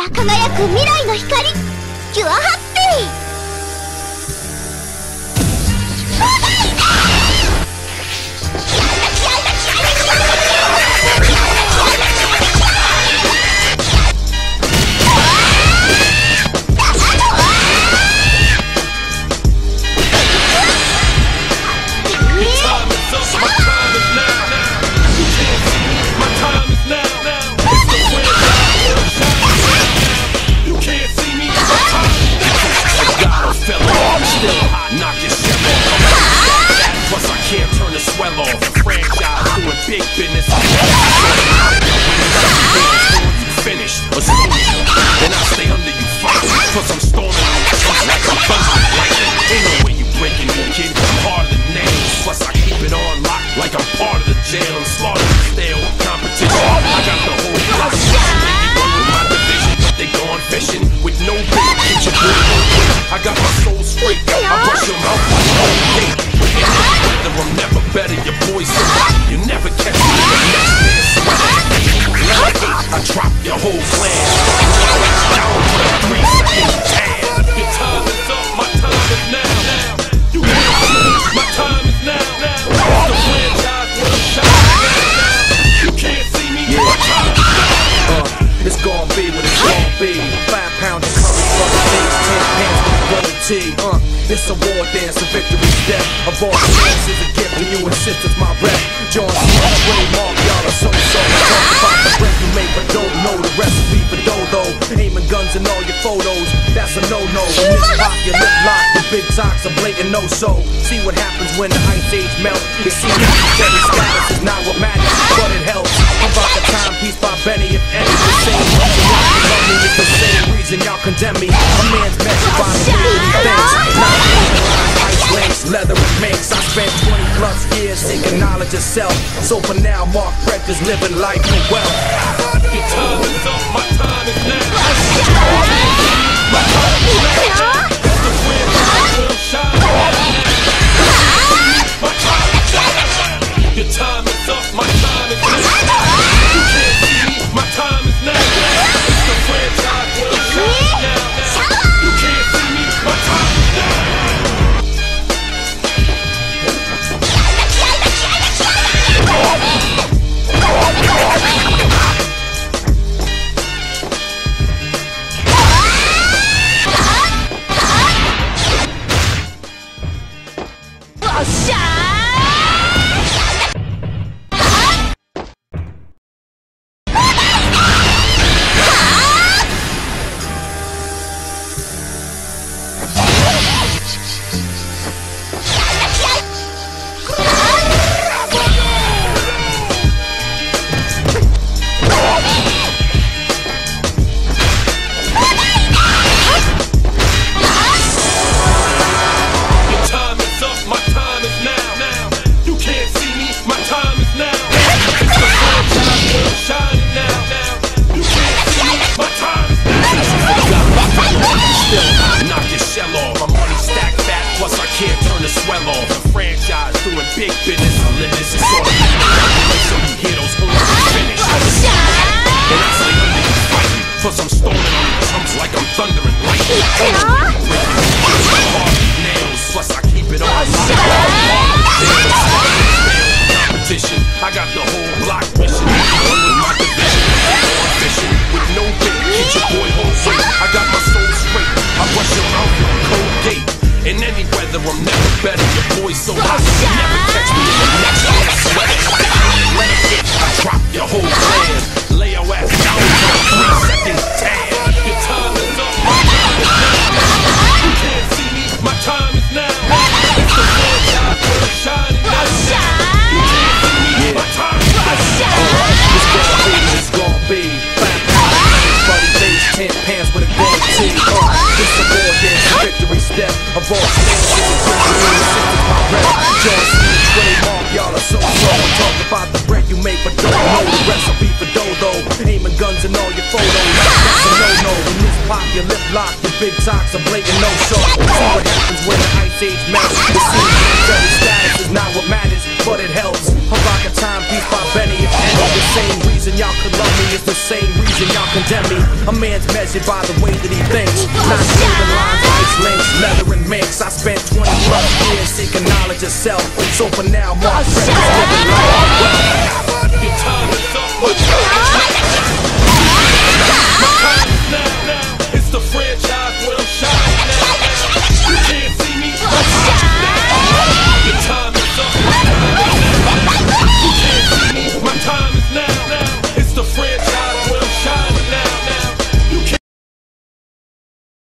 ら輝く未来の光、キュアハッピー。 Knock your shell off. Plus I can't turn the swell off. A franchise doing big business. Finished or soon, then I stay under you fighting. Plus I'm storming on the trucks like I'm thunder and lightning. Ain't no way you breaking me, kid. I'm harder than nails. Plus I keep it on lock like I'm part of the jail. I'm slaughtering stale competition. I got the whole block. With my division, but they gone fishing with no bait. Get your boy no way. I got my soul straight. I brush your mouth with no hate. Whether I'm never better, your boy's so you never catch me in the next man's sweat. I drop your whole plan. Down for a 3-second tan. Your time is up, my time is now. You can't see me, my time is now. The franchise will shine now. You can't see me, my time is now. It's gon' be what it's gon' be. 5 pounds of curry for the face, 10 pants with a gold tee. It's a war dance, a victory step. A all chance is a gift, and you insist it's my rep. John Smith, Ray Mark, y'all are so. Talk about the bread you make, but don't know the recipe for dodo. Aiming guns in all your photos, that's a no-no. In this pop, your lip lock, the big talks are blatant no-so. See what happens when the ice age melts. You see, military status is not what matters, but it helps. I'm about the timepiece by Benny, if any the same reason y'all can love me, it's the same reason y'all condemn me. A man's measured by the way he thinks. Ice links, leather and minks. I spent 20 plus years seeking knowledge of self. So for now, Mark Breck is living life in wealth. Your time is up, my time is now. My time is now. The franchise will shine my time is now. Your time is up, my time is now. You can't see me, my time is now. The franchise will shine now. You can't see me, my time is now. Big business, I live this, it's all of it. So you hear those horns finish. And I stay under you fighting. Plus I'm storming on the drums like I'm thunder and lightning. Nails, plus I keep it on. Competition, I got the whole block mission. One with my division, fishing with no bait. Get your boy home free. I got my soul straight. I brush your mouth with a cold gate. In any weather, I'm never better. Your boy's so hot, you never catch me in the next man's sweat. Let it hit, I drop your whole plan. Lay your ass down for a 3-second tan. Your time is up, my time is now. You can't see me, my time is now. It's the franchise for shining now. You can't see me, my time is now. It's gon' be 5 pounds, buddy face, 10 pants with a gold tee. It's a war dance, a victory step. A all chance is a victory, my rep. John Smith, Ray Mark, y'all are so. Talk about the bread you make, but don't know the recipe for dodo. Aiming guns in all your photos, that's a no-no. In this pop, your lip lock, your big talks are blatant no-show. See what happens when the ice age melts. The military status is not what matters, but it helps. I rock a timepiece by Benny, if any the same reason y'all could love me, is the same reason y'all condemn me. A man's measured by the way that he thinks, not saving lines, ice links, leather and minks. I spent 20 plus years seeking knowledge of self, so for now, Mark Frederick's living life well.